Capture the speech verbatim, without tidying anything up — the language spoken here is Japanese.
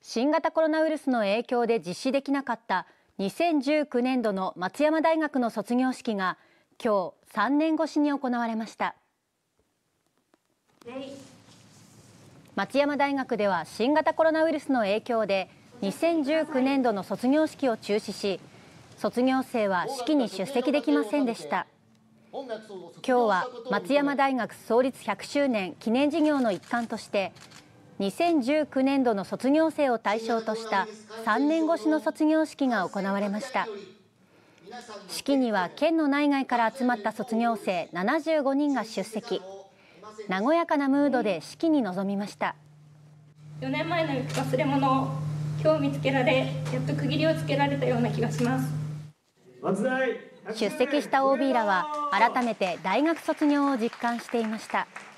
新型コロナウイルスの影響で実施できなかったにせんじゅうきゅうねんどの松山大学の卒業式が今日さんねんごしに行われました。松山大学では新型コロナウイルスの影響でにせんじゅうきゅうねんどの卒業式を中止し、卒業生は式に出席できませんでした。今日は松山大学創立ひゃくしゅうねん記念事業の一環としてにせんじゅうきゅうねんどの卒業生を対象としたさんねんごしの卒業式が行われました。式には県の内外から集まった卒業生ななじゅうごにんが出席、和やかなムードで式に臨みました。 よねんまえの忘れ物を今日見つけられ、やっと区切りをつけられたような気がします。 出席した オービー らは改めて大学卒業を実感していました。